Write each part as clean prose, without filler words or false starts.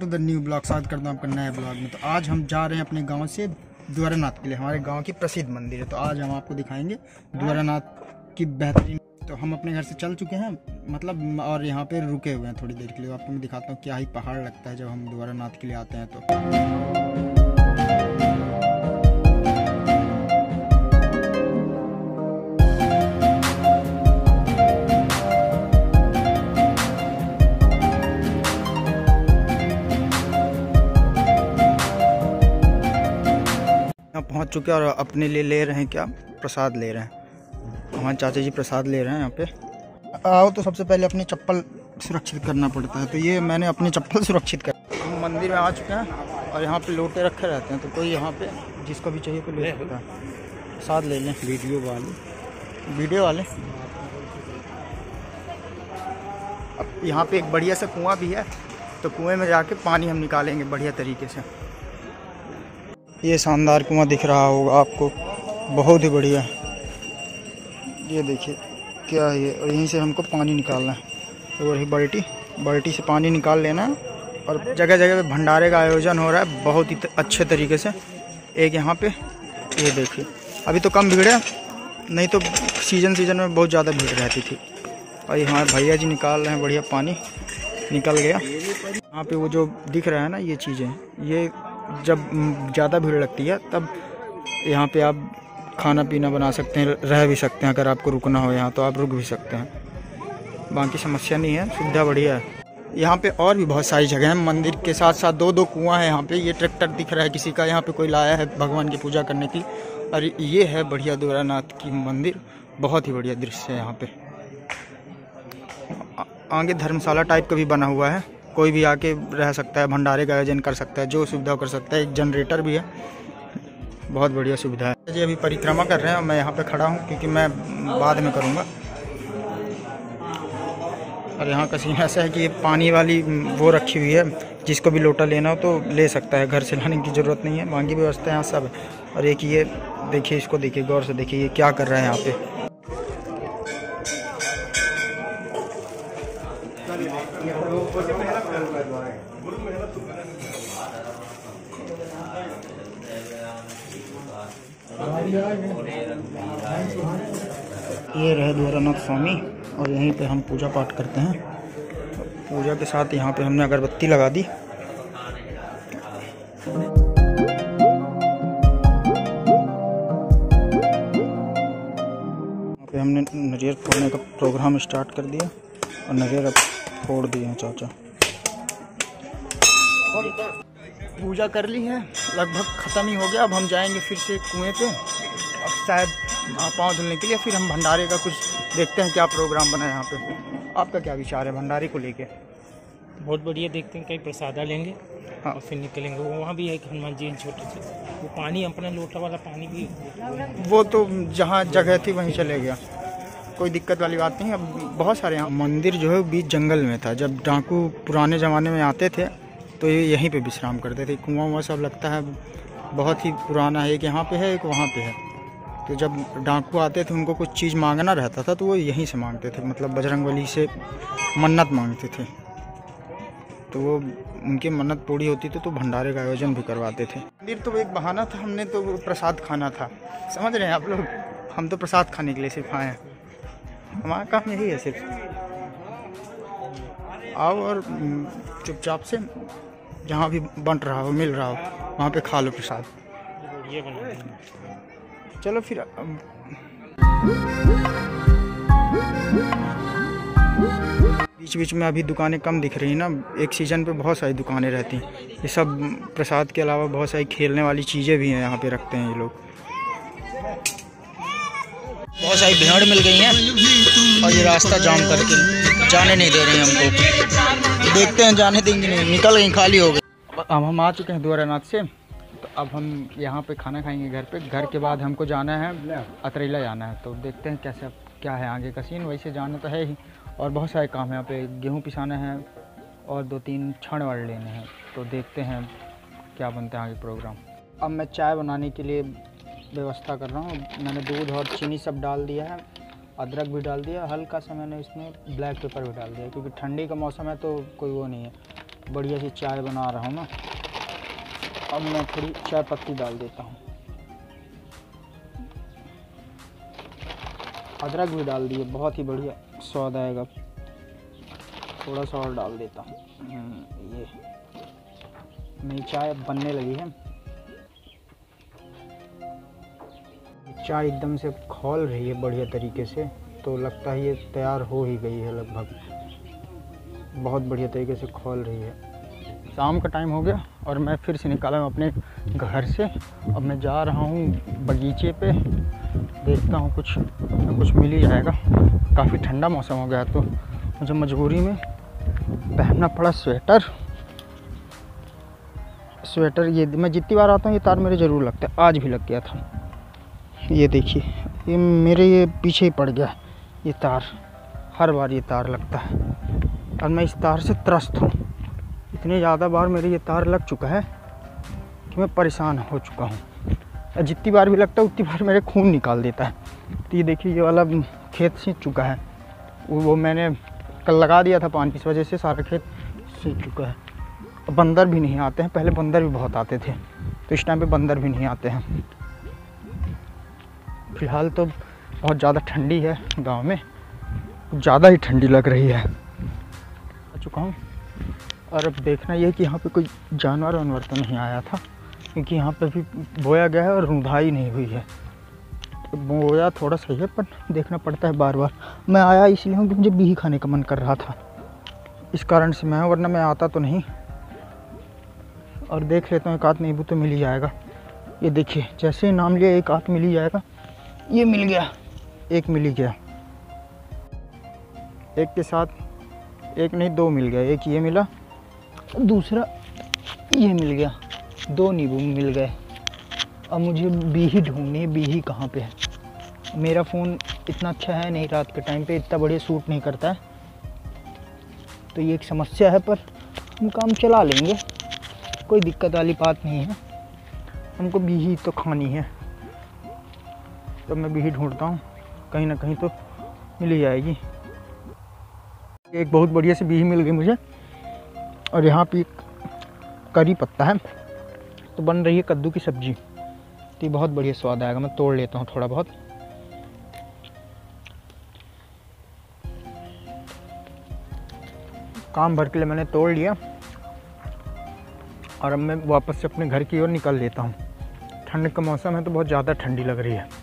To the new blog. स्वागत करता हूँ आपका नए ब्लॉग में। तो आज हम जा रहे हैं अपने गांव से द्वारानाथ के लिए। हमारे गांव की प्रसिद्ध मंदिर है, तो आज हम आपको दिखाएंगे द्वारानाथ की बेहतरीन। तो हम अपने घर से चल चुके हैं मतलब, और यहाँ पे रुके हुए हैं थोड़ी देर के लिए। आपको मैं दिखाता हूँ क्या ही पहाड़ लगता है जब हम द्वारानाथ के लिए आते हैं। तो पहुंच चुके हैं और अपने लिए ले रहे हैं क्या, प्रसाद ले रहे हैं। हमारे चाचा जी प्रसाद ले रहे हैं यहाँ पे। आओ तो सबसे पहले अपनी चप्पल सुरक्षित करना पड़ता है, तो ये मैंने अपनी चप्पल सुरक्षित कर। हम मंदिर में आ चुके हैं और यहाँ पे लोटे रखे रहते हैं, तो कोई यहाँ पे जिसको भी चाहिए तो ले सकता है। प्रसाद ले लें। वीडियो वाले अब यहाँ पे एक बढ़िया सा कुआं भी है, तो कुएँ में जाके पानी हम निकालेंगे बढ़िया तरीके से। ये शानदार कुआं दिख रहा होगा आपको, बहुत ही बढ़िया। ये देखिए क्या है ये, और यहीं से हमको पानी निकालना है। और ही बाल्टी से पानी निकाल लेना है। और जगह जगह पे भंडारे का आयोजन हो रहा है बहुत ही अच्छे तरीके से। एक यहाँ पे ये देखिए, अभी तो कम भीड़ है, नहीं तो सीजन में बहुत ज़्यादा भीड़ रहती थी। और यहाँ भैया जी निकाल रहे हैं, बढ़िया पानी निकल गया। यहाँ पे वो जो दिख रहा है ना, ये चीज़ें, ये जब ज़्यादा भीड़ लगती है तब यहाँ पे आप खाना पीना बना सकते हैं, रह भी सकते हैं। अगर आपको रुकना हो यहाँ तो आप रुक भी सकते हैं, बाकी समस्या नहीं है, सुविधा बढ़िया है। यहाँ पे और भी बहुत सारी जगह हैं मंदिर के साथ साथ। दो कुआं है यहाँ पे। ये ट्रैक्टर दिख रहा है किसी का, यहाँ पे कोई लाया है भगवान की पूजा करने की। और ये है बढ़िया द्वारानाथ की मंदिर, बहुत ही बढ़िया दृश्य है यहाँ पे। आगे धर्मशाला टाइप का भी बना हुआ है, कोई भी आके रह सकता है, भंडारे का आयोजन कर सकता है, जो सुविधा कर सकता है। एक जनरेटर भी है, बहुत बढ़िया सुविधा है। जी अभी परिक्रमा कर रहे हैं, मैं यहाँ पे खड़ा हूँ क्योंकि मैं बाद में करूँगा। और यहाँ का सीन ऐसा है कि ये पानी वाली वो रखी हुई है, जिसको भी लोटा लेना हो तो ले सकता है, घर से लाने की ज़रूरत नहीं है। बाकी व्यवस्था यहाँ सब है। और एक ये देखिए, इसको देखिए गौर से देखिए, ये क्या कर रहा है यहाँ पे। ये रहे द्वारानाथ स्वामी, और यहीं पे हम पूजा पाठ करते हैं। पूजा के साथ यहाँ पे हमने अगरबत्ती लगा दी। यहाँ पे हमने नारियल फोड़ने का प्रोग्राम स्टार्ट कर दिया, और नारियल फोड़ दिए हैं चाचा। पूजा कर ली है, लगभग ख़त्म ही हो गया। अब हम जाएंगे फिर से कुएं पे, अब शायद पाँव धुलने के लिए। फिर हम भंडारे का कुछ देखते हैं क्या प्रोग्राम बना है यहाँ पे। आपका क्या विचार है भंडारे को लेके? बहुत बढ़िया, देखते हैं कहीं प्रसादा लेंगे। हाँ, और फिर निकलेंगे। वहाँ भी एक हनुमान जी छोटे से, वो पानी अपना लोटा वाला पानी भी, वो तो जहाँ जगह थी वहीं चले गया, कोई दिक्कत वाली बात नहीं। अब बहुत सारे यहाँ मंदिर जो है बीच जंगल में था। जब डाकू पुराने ज़माने में आते थे तो ये यहीं पे विश्राम करते थे। कुआं वहाँ सब लगता है बहुत ही पुराना है, एक यहाँ पे है एक वहाँ पे है। तो जब डाकू आते थे उनको कुछ चीज़ मांगना रहता था तो वो यहीं से मांगते थे, मतलब बजरंगबली से मन्नत मांगते थे। तो वो उनकी मन्नत पूरी होती थी तो भंडारे का आयोजन भी करवाते थे। मंदिर तो एक बहाना था, हमने तो प्रसाद खाना था, समझ रहे हैं आप लोग। हम तो प्रसाद खाने के लिए सिर्फ आए हैं, हमारा काम यही है सिर्फ। आओ और चुपचाप से जहाँ भी बंट रहा हो, मिल रहा हो, वहाँ पे खा लो प्रसाद। चलो फिर बीच में अभी दुकानें कम दिख रही हैं ना। एक सीज़न पे बहुत सारी दुकानें रहती हैं। ये सब प्रसाद के अलावा बहुत सारी खेलने वाली चीज़ें भी हैं यहाँ पे रखते हैं ये लोग। बहुत सारी भेड़ मिल गई हैं और ये रास्ता जाम करके जाने नहीं दे रहे हैं हमको। देखते हैं जाने देंगे नहीं, निकल गई, खाली हो गई। अब हम आ चुके हैं द्वारानाथ से, तो अब हम यहाँ पे खाना खाएंगे घर पे। घर के बाद हमको जाना है अतरेला जाना है, तो देखते हैं कैसे क्या है आगे का सीन। वैसे जाना तो है ही, और बहुत सारे काम है यहाँ पे। गेहूँ पिसाना है और 2-3 छड़ वड़ लेने हैं, तो देखते हैं क्या बनता है आगे प्रोग्राम। अब मैं चाय बनाने के लिए व्यवस्था कर रहा हूँ। मैंने दूध और चीनी सब डाल दिया है, अदरक भी डाल दिया, हल्का सा मैंने इसमें ब्लैक पेपर भी डाल दिया, क्योंकि ठंडी का मौसम है तो कोई वो नहीं है। बढ़िया सी चाय बना रहा हूँ मैं। अब मैं थोड़ी चाय पत्ती डाल देता हूँ, अदरक भी डाल दिए, बहुत ही बढ़िया स्वाद आएगा। थोड़ा सा और डाल देता हूँ। ये मेरी चाय अब बनने लगी है। चाय एकदम से खौल रही है बढ़िया तरीके से, तो लगता है ये तैयार हो ही गई है लगभग। बहुत बढ़िया तरीके से खौल रही है। शाम का टाइम हो गया और मैं फिर से निकाला हूँ अपने घर से। अब मैं जा रहा हूँ बगीचे पे, देखता हूँ कुछ मिल ही जाएगा। काफ़ी ठंडा मौसम हो गया तो मुझे मजबूरी में पहनना पड़ा स्वेटर। ये मैं जितनी बार आता हूँ ये तार मेरे ज़रूर लगता है, आज भी लग गया था। ये देखिए, ये मेरे ये पीछे ही पड़ गया ये तार। हर बार ये तार लगता है और मैं इस तार से त्रस्त हूँ। इतने ज़्यादा बार मेरे ये तार लग चुका है कि मैं परेशान हो चुका हूँ। जितनी बार भी लगता है उतनी बार मेरे खून निकाल देता है। तो ये देखिए, ये वाला खेत सींच चुका है। वो मैंने कल लगा दिया था पानी, इस वजह से सारा खेत सींच चुका है। बंदर भी नहीं आते हैं, पहले बंदर भी बहुत आते थे, तो इस टाइम पे बंदर भी नहीं आते हैं। फिलहाल तो बहुत ज़्यादा ठंडी है गांव में, ज़्यादा ही ठंडी लग रही है। आ चुका हूँ और अब देखना ये कि यहाँ पे कोई जानवर वानवर तो नहीं आया था, क्योंकि यहाँ पे भी बोया गया है और रुंधाई नहीं हुई है। तो बोया थोड़ा सही है पर देखना पड़ता है बार बार। मैं आया इसलिए हूँ कि मुझे बिही खाने का मन कर रहा था, इस कारण से मैं, वरना मैं आता तो नहीं। और देख लेता हूँ, एक आध नींबू तो मिल ही जाएगा। ये देखिए, जैसे ही नाम लिया एक आध मिल ही जाएगा। ये मिल गया, एक मिल ही गया। एक के साथ एक नहीं, दो मिल गया। एक ये मिला, दूसरा ये मिल गया, दो नींबू मिल गए। अब मुझे बीही ढूंढनी है, बीही कहाँ पे है। मेरा फ़ोन इतना अच्छा है नहीं, रात के टाइम पे इतना बढ़िया सूट नहीं करता है, तो ये एक समस्या है। पर हम काम चला लेंगे, कोई दिक्कत वाली बात नहीं है। हमको बीही तो खानी है, तो मैं बीही ढूंढता हूँ, कहीं ना कहीं तो मिल ही जाएगी। एक बहुत बढ़िया सी बीही मिल गई मुझे, और यहाँ पे करी पत्ता है, तो बन रही है कद्दू की सब्जी। तो ये बहुत बढ़िया स्वाद आएगा। मैं तोड़ लेता हूँ थोड़ा बहुत। काम भर के लिए मैंने तोड़ लिया और अब मैं वापस से अपने घर की ओर निकल लेता हूँ। ठंड का मौसम है तो बहुत ज़्यादा ठंडी लग रही है।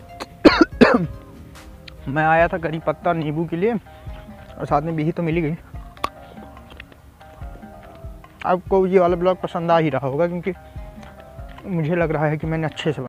मैं आया था करी पत्ता नींबू के लिए और साथ में बीही तो मिल ही गई। आपको ये वाला ब्लॉग पसंद आ ही रहा होगा, क्योंकि मुझे लग रहा है कि मैंने अच्छे से